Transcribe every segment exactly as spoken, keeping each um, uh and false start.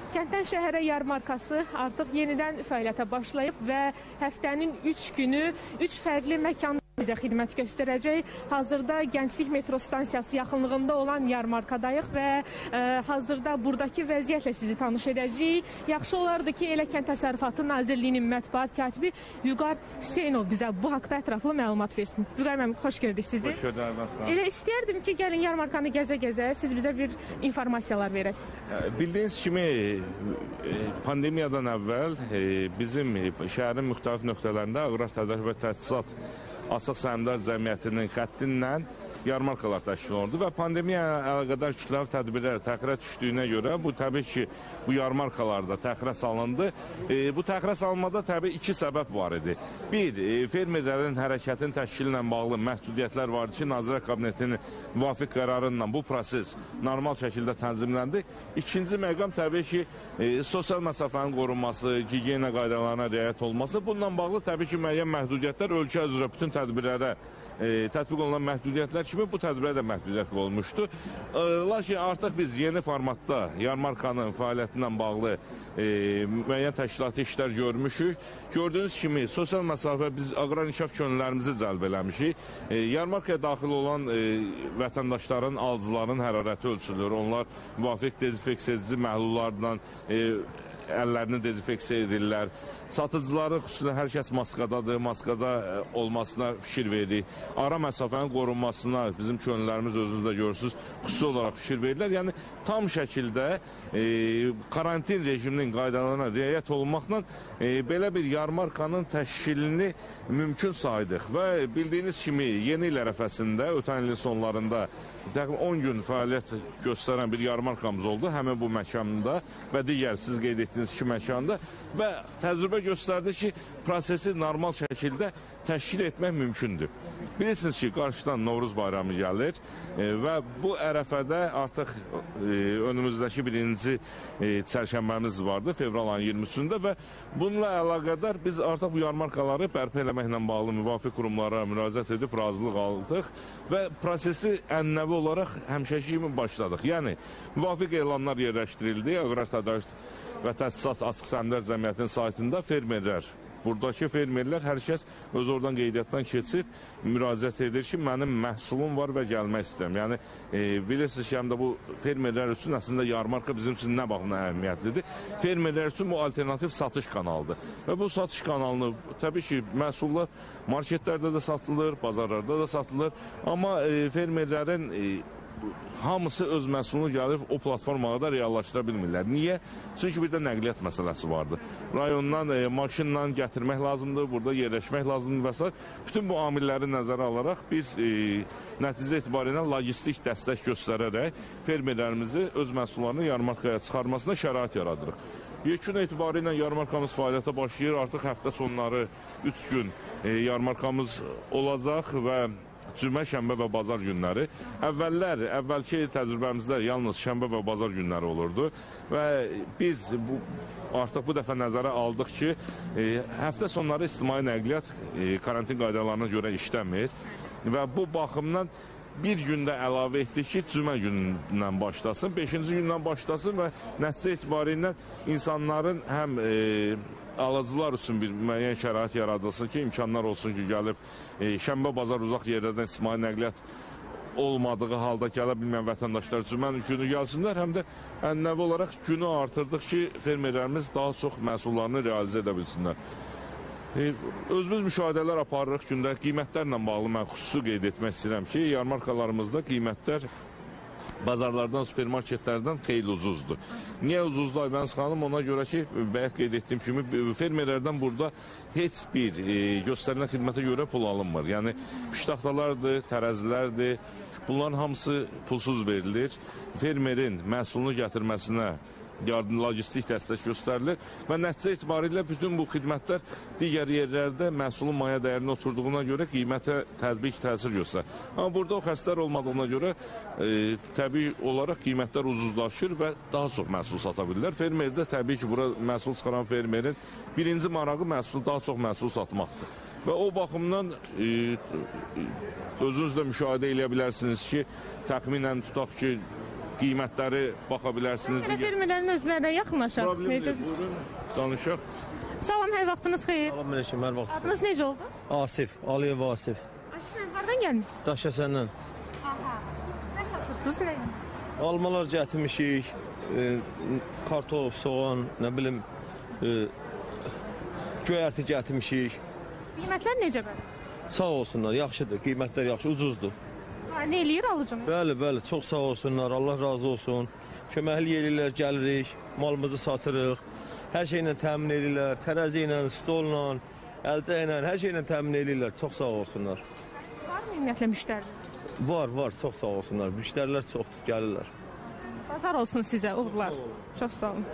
Kənddən şəhərə yarmarkası artıq yenidən fəaliyyətə başlayıb və həftənin üç günü üç fərqli məkanda bizə xidmət göstərəcək. Hazırda Gənclik metro stansiyası yaxınlığında olan yarmarkadayıq və e, hazırda buradakı vəziyyətlə sizi tanış edəcəyik. Yaxşı olardı ki, Elə Kənd Təsərrüfatı Nazirliyinin mətbuat katibi Vüqar Hüseynov bizə bu haqda ətraflı məlumat versin. Vüqar müəllim, xoş gördük sizi. Xoş gördük. Elə istəyərdim ki, gəlin yarmarkanı gəzə-gəzə siz bizə bir informasiyalar verəsiniz. Bildiyiniz kimi pandemiyadan əvvəl bizim şəhərin müxtəlif nöqtələrində Aqrar Tədarük və Təsisat Açıq Səhmdar Cəmiyyətinin xəttindən yarmarkalar təşkil olundu və pandemiya əlaqədar kütləvi tədbirlər təxirə düşdüyünə görə bu təbii ki, bu yarmarkalarda təxirə salındı. E, bu təxirə salınmada təbii iki səbəb var idi. Bir, e, fermerlərin hərəkətin təşkili ilə bağlı məhdudiyyətlər vardı ki, Nazirlər Kabinetinin müvafiq qərarıyla bu proses normal şəkildə tənzimləndi. İkinci məqam təbii ki, e, sosial məsafənin qorunması, gigiyena qaydalarına riayət olması. Bununla bağlı təbii ki, müəyyən məhdudiyyətlər ölkə üzrə bütün tədbirlərə E, tətbiq olunan məhdudiyyətlər kimi bu tədbirə də məhdudiyyət olmuşdu. E, lakin artıq biz yeni formatda yarmarkanın fəaliyyəti ilə bağlı e, müəyyən təşkilati işlər görmüşük. Gördüyünüz kimi sosial məsafə biz aqrar inkişaf könüllərimizi cəlb eləmişik. E, yarmarkaya daxil olan e, vətəndaşların, alıcıların hərarəti ölçülür. Onlar müvafiq dezinfeksiya edici məhlullarla e, əllərini dezinfeksiya edirlər. Satıcıların xüsusilə hər kəs maskadadır, maskada olmasına fikir verir. Ara məsafənin qorunmasına bizim könüllərimiz özünüz də görürsünüz, xüsusi olaraq fikir verirlər. Yəni tam şəkildə e, karantin rejiminin qaydalarına riayət olunmaqla e, belə bir yarmarkanın təşkilini mümkün saydıq və bildiyiniz kimi yeni il ərəfəsində, ötən ilin sonlarında təxminən on gün fəaliyyət göstərən bir yarmarkamız oldu, həmin bu məkanda və digər siz qeyd etdiyiniz iki məkanda və təcrübə göstərdi ki, prosesi normal şəkildə təşkil etmək mümkündür. Bilirsiniz ki, qarşıdan Novruz bayramı gəlir e, və bu ərəfədə artıq e, önümüzdəki birinci e, çərşənbəmiz vardı, fevral ayının iyirmi üçündə və bununla əlaqədar biz artıq bu yarmarkaları bərpa eləməklə bağlı müvafiq qurumlara müraciət edib razılıq aldıq və prosesi ənənəvi olaraq həmişəki kimi başladıq. Yəni, müvafiq elanlar yerləşdirildi, Aqrar Tədarük və Təsisat Açıq Səhmdar Cəmiyyətinin saytında fermerlər, buradakı fermerlər hər kəs öz oradan qeydiyyatdan keçib müraciət edir ki, mənim məhsulum var və gəlmək istəyirəm. Yəni, e, bilirsiniz ki, həm də bu fermerlər üçün əslində yarmarka bizim üçün nə baxımdan əhəmiyyətlidir? Fermerlər üçün bu alternativ satış kanalıdır. Və bu satış kanalını, təbii ki, məhsullar marketlərdə də satılır, bazarlarda da satılır. Amma e, fermerlərin e, hamısı öz məhsulunu gəlib o platformada da reallaşdıra bilmirlər. Niyə? Çünki bir də nəqliyyat məsələsi vardır. Rayondan e, maşınla gətirmək lazımdır, burada yerləşmək lazımdır və s. Bütün bu amilləri nəzərə alaraq biz e, nəticə etibarilə logistik dəstək göstərərək fermerlərimizi öz məhsullarını yarmarkaya çıxarmasına şərait yaradırıq. Yekun etibarilə yarmarkamız fəaliyyətə başlayır. Artıq həftə sonları üç gün e, yarmarkamız olacaq və cümə, şənbə və bazar günləri. Əvvəllər, əvvəlki təcrübəmizdə yalnız şənbə və bazar günləri olurdu və biz bu, artıq bu dəfə nəzərə aldıq ki, e, həftə sonları ictimai nəqliyyat e, karantin qaydalarına görə işləmir və bu baxımdan bir gündə əlavə etdik ki, cümə günündən başlasın, beşinci gündən başlasın və nəticə etibarilə insanların həm e, alıcılar üçün bir müəyyən şərait yaradılsın ki, imkanlar olsun ki, gəlib e, şənbə bazar uzaq yerlərdən ictimai nəqliyyat olmadığı halda gələ bilməyən vətəndaşlar cümə günü gəlsinlər, həm də ənənəvi olaraq günü artırdıq ki, fermerlərimiz daha çox məhsullarını realizə edə bilsinlər. E, özümüz müşahidələr aparırıq gündə, qiymətlərlə bağlı mən xüsusi qeyd etmək istəyirəm ki, yarmarkalarımızda qiymətlər bazarlardan, supermarketlərdən xeyli ucuzdur. Niyə ucuzdur Aybəniz xanım? Ona görə ki, bəyək qeyd etdiyim kimi, fermerlərdən burada heç bir e, göstərilən xidmətə görə pul alınmır. Yəni, piştaxtalardır, tərəzilərdir, bunların hamısı pulsuz verilir. Fermerin məhsulunu gətirməsinə yardım, logistik dəstək göstərilir və nəticə etibarilə bütün bu xidmətlər digər yerlərdə məhsulun maya dəyərinə oturduğuna görə qiymətə tətbiq təsir göstərir. Amma burada o xəstər olmadığına görə e, təbii olaraq qiymətlər ucuzlaşır və daha çox məhsul sata bilirlər. Fermerdə təbii ki, bura məhsul çıxaran fermerin birinci marağı məhsul, daha çox məhsul satmaqdır. Və o baxımdan e, özünüz də müşahidə edə bilərsiniz ki, təxminən tutaq ki, qiymətləri baxa bilərsiniz. Hələ fermerlərin özlərinə yaxınlaşaq. Problem deyil, buyurun, danışaq. Salam, hər vaxtınız xeyir. Salam aleyküm, hər vaxt. Adınız necə oldu? Asif, Aliyev Asif. Asif, hardan gəlmişsiniz? Daşkəsəndən. Aha. Nə satırsınız, nə? Almalar gətirmişik, e, kartof, soğan, nə bilim, e, göyərti gətirmişik. Qiymətlər necə bəli? Sağ olsunlar, yaxşıdır, qiymətlər yaxşı, ucuzdur. Ha, nə eləyir alıcım? Bəli, bəli, çox sağ olsunlar, Allah razı olsun. Köməkli yerlər gəlirik, malımızı satırıq. Hər şeylə təmin edirlər, tərəzi ilə, stolla, əlcə ilə, hər şeylə təmin edirlər. Çox sağ olsunlar. Var mı ümumiyyətlə müştəri? Var, var, çox sağ olsunlar. Müştərilər çoxdur, gəlirlər. Bazar olsun sizə, uğurlar. Çox sağ olun.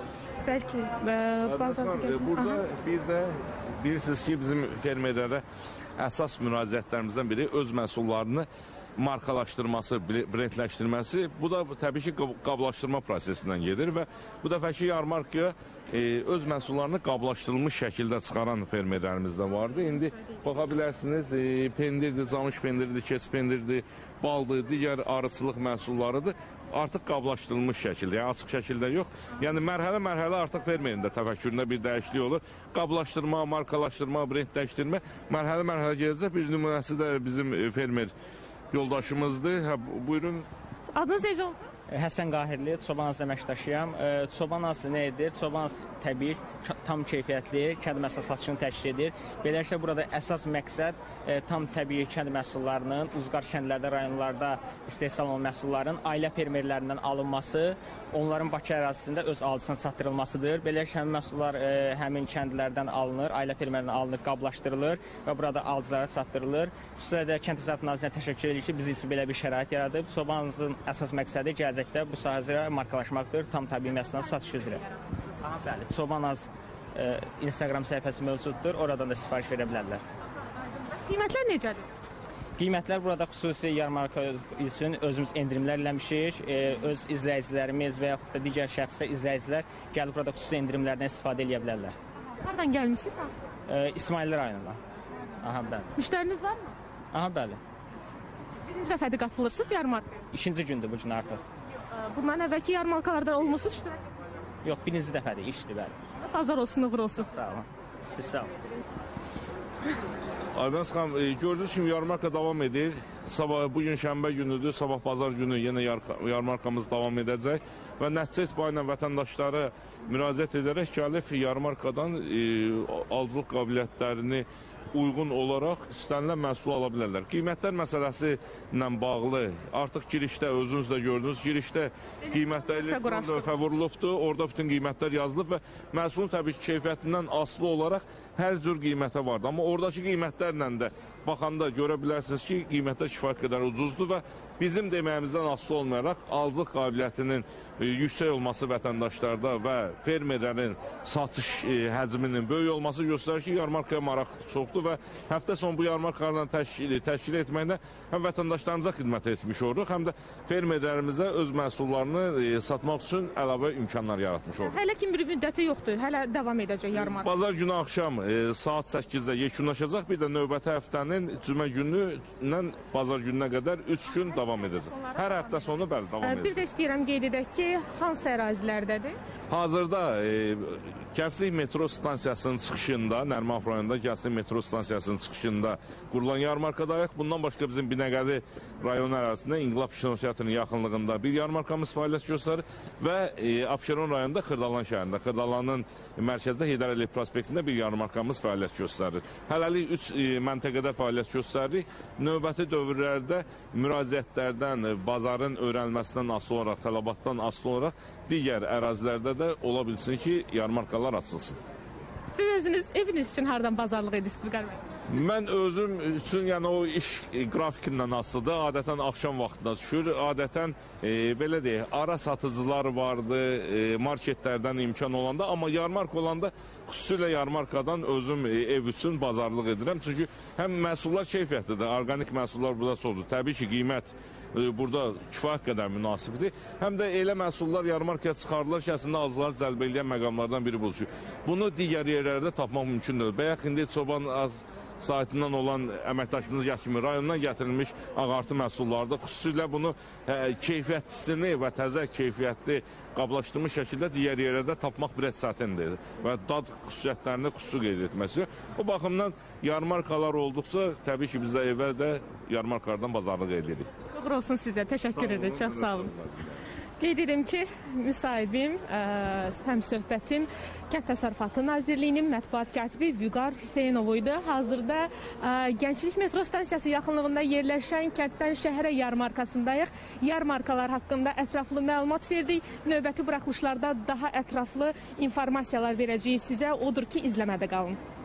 Bəlkə e, bazarda gəzmək. Burada bir də bilirsiniz ki, bizim fermerlərə əsas müraciətlərimizdən biri öz məhsullarını markalaşdırması, brendləşdirməsi. Bu da təbii ki, qablaşdırma prosesindən gedir və bu dəfəki yarmarkaya e, öz məhsullarını qablaşdırılmış şəkildə çıxaran fermerlərimiz də vardı. İndi baxa bilərsiniz, e, pendirdir, camış pendirdir, keç pendirdir, baldır, digər arıçılıq məhsullarıdır. Artıq qablaşdırılmış şəkildə, yəni açıq şəkildə yox. Yəni mərhələ-mərhələ artıq fermerin də təfəkküründə bir dəyişiklik olur. Qablaşdırma, markalaşdırma, brendləşdirmə mərhələ-mərhələ gedəcək. Bir nümunəsi də bizim fermer yoldaşımızdır. Hə, buyurun. Adınız necə oldu? Həsən Qahirli, Çobanaz əməkdaşıyam. Çobanaz nə edir? Çobanaz təbii, tam keyfiyyətli kənd məhsul satışını təşkil edir. Beləliklə, burada əsas məqsəd e, tam təbii kənd məhsullarının, uzqar kəndlərdə, rayonlarda istehsal olunan məhsulların ailə fermerlərindən alınması, onların Bakı ərazisində öz alıcısına çatdırılmasıdır. Beləliklə, həmin məhsullar e, həmin kəndlərdən alınır, ailə fermerlərindən alınır, qablaşdırılır və burada alıcılara çatdırılır. Xüsusilə də Kənd Təsərrüfatı Nazirinə təşəkkür edirik ki, biz üçün belə bir şərait yaradıb. Çobanızın əsas məqsədi gələcəkdə bu sahə üzrə markalaşmaqdır, tam təbii məhsulların satışı üzrə. Aha, bəli, Çobanaz e, Instagram səhifəsi mövcuddur, oradan da sifariş verə bilərlər. Qiymətlər necədir? Qiymətlər burada xüsusi yarmarka üçün özümüz endirimlər eləmişik. E, öz izləyicilərimiz və yaxud da digər şəxslər, izləyicilər gəlib burada xüsusi endirimlərdən istifadə edə bilərlər. Hardan gəlmişsiniz? E, İsmailli rayonundan. Aha, bəli. Müştəriniz varmı? Aha, bəli. Birinci dəfədir qatılırsınız yarmarkaya? İkinci gündür bu gün artıq. Bundan əvvəlki yarmarkalarda olmusunuz iştirak? Yox, birinci dəfədir, işdir, bəli. Bazar olsun, uğur olsun. Sağ olun. Siz sağ olun. Aybəniz xanım, e, gördüyünüz kimi yarmarka davam edir. Sabah, bugün şənbə günüdür, sabah bazar günü yenə yar yarmarkamız davam edəcək və nəticə etibarıyla vətəndaşları müraciət edərək gəlib yarmarkadan e, alıcılıq qabiliyyətlərini uyğun olaraq istənilən məhsul ala bilərlər. Qiymətlər məsələsi ilə bağlı artıq girişdə, özünüz də gördünüz, girişdə qiymətlər elektron lövhə vurulubdur, orada bütün qiymətlər yazılıb və məhsulun təbii ki, keyfiyyətindən asılı olaraq hər cür qiymətə vardır. Amma oradakı qiymətlərlə də baxanda görə bilərsiniz ki, qiymətlər kifayət qədər ucuzdur və bizim deməyimizdən asılı olmayaraq alıcılıq qabiliyyətinin e, yüksək olması vətəndaşlarda və fermerlərin satış e, həcminin böyük olması göstərir ki, yarmarkaya maraq çoxdur və həftə sonu bu yarmarkalarla təşkil, təşkil etməklə həm vətəndaşlarımıza xidmət etmiş oluruq, həm də fermerlərimizə öz məhsullarını e, satmaq üçün əlavə imkanlar yaratmış oluruq. Hələ ki bir müddəti yoxdur, hələ davam edəcək yarmarka. Bazar günü axşam e, saat səkkizdə yekunlaşacaq, bir də növbəti həftənin cümə günündən bazar gününə qədər üç gün davam edəcək. Hər həftə sonu bəli davam edəcək. Bir də istəyirəm qeyd edək ki, hansı ərazilərdədir? Hazırda e, Gənclik metro stansiyasının çıxışında, Nərmanov rayonunda Gənclik metro stansiyasının çıxışında qurulan yarmarkadayıq. Bundan başqa bizim Binəqədi rayon ərazisində İnqilab Kinoteatrının yaxınlığında bir yarmarkamız fəaliyyət göstərir və e, Abşeron rayonunda Xırdalan şəhərində, Xırdalanın mərkəzdə Heydər Əliyev prospektində bir yarmarkamız fəaliyyət göstərir. Hələlik üç e, məntəqədə fəaliyyət göstəririk. Növbəti dövrlərdə müraciətlərdən, bazarın öyrənilməsindən asılı olaraq, tələbatdan asılı olaraq digər ərazilərdə də ola bilsin ki, yarmarkalar açılsın. Siz özünüz eviniz üçün hardan bazarlıq edirsiniz Vüqar bəy? Mən özüm üçün, yəni o iş qrafikindən asılıdır. Adətən axşam vaxtına düşür. Adətən e, belə deyək, ara satıcılar vardı, e, marketlərdən imkan olanda, amma yarmark olanda xüsusilə yarmarkadan özüm e, ev üçün bazarlıq edirəm. Çünki həm məhsullar keyfiyyətlidir, organik məhsullar burada çoxdur. Təbii ki, qiymət burada kifayət qədər münasibdir. Həm də elə məhsullar yarmarkaya çıxarılır ki, əslində alıcıları cəlb edən məqamlardan biri budur. Bunu digər yerlərdə tapmaq mümkün deyil. Bəyək indi çoban az saytından olan əməkdaşımız Yasemin rayonundan gətirilmiş ağartı məhsullardır. Xüsusilə bunu ə, keyfiyyətlisini və təzə keyfiyyətli qablaşdırmış şəkildə digər yerlərdə tapmaq biraz çətindir və dad xüsusiyyətlərini xüsusi qeyd etməsi. O baxımdan yarmarkalar olduqca təbii ki biz də evə də yarmarkalardan bazarlıq edirik. Uğur olsun sizə. Təşəkkür edirəm. Çox sağ olun. Qeyd edirəm ki, müsahibim, ə, həm söhbətim Kənd Təsərrüfatı Nazirliyinin mətbuat katibi Vüqar Hüseynovu idi. Hazırda ə, Gənclik metro stansiyası yaxınlığında yerləşən kənddən şəhərə yarmarkasındayıq. Yarmarkalar haqqında ətraflı məlumat verdik. Növbəti buraxılışlarda daha ətraflı informasiyalar verəcəyik sizə. Odur ki, izləmədə qalın.